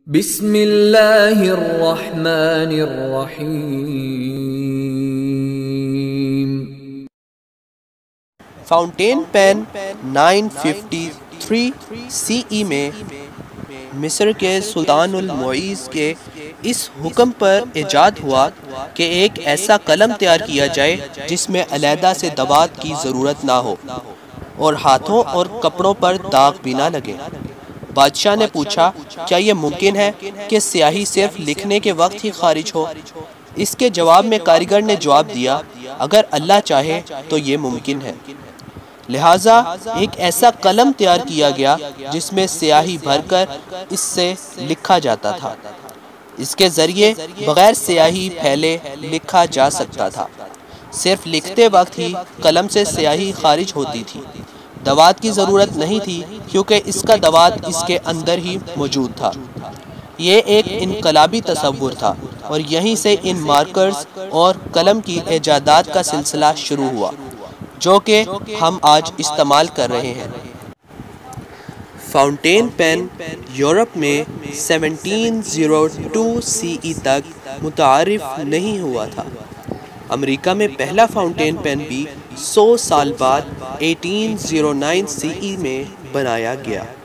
بسم اللہ الرحمن الرحیم۔ فاؤنٹین پین 953 سی ای میں مصر کے سلطان المعیز کے اس حکم پر ایجاد ہوا کہ ایک ایسا قلم تیار کیا جائے جس میں علیحدہ سے دوات کی ضرورت نہ ہو اور ہاتھوں اور کپڑوں پر داغ بھی نہ لگے۔ بادشاہ نے پوچھا، کیا یہ ممکن ہے کہ سیاہی صرف لکھنے کے وقت ہی خارج ہو؟ اس کے جواب میں کاریگر نے جواب دیا، اگر اللہ چاہے تو یہ ممکن ہے۔ لہٰذا ایک ایسا قلم تیار کیا گیا جس میں سیاہی بھر کر اس سے لکھا جاتا تھا۔ اس کے ذریعے بغیر سیاہی پھیلے لکھا جا سکتا تھا۔ صرف لکھتے وقت ہی قلم سے سیاہی خارج ہوتی تھی۔ دوات کی ضرورت نہیں تھی کیونکہ اس کا دوات اس کے اندر ہی موجود تھا۔ یہ ایک انقلابی تصور تھا اور یہیں سے ان مارکرز اور قلم کی ایجادات کا سلسلہ شروع ہوا جو کہ ہم آج استعمال کر رہے ہیں۔ فاؤنٹین پین یورپ میں 1702 سی ای تک متعارف نہیں ہوا تھا۔ امریکہ میں پہلا فاؤنٹین پین بھی 100 سال بعد 1809 سی ای میں بنایا گیا۔